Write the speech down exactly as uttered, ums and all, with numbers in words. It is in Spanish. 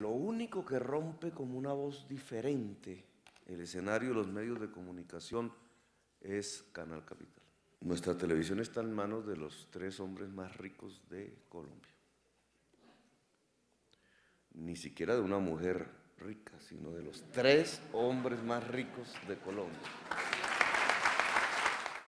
Lo único que rompe como una voz diferente el escenario de los medios de comunicación es Canal Capital. Nuestra televisión está en manos de los tres hombres más ricos de Colombia. Ni siquiera de una mujer rica, sino de los tres hombres más ricos de Colombia.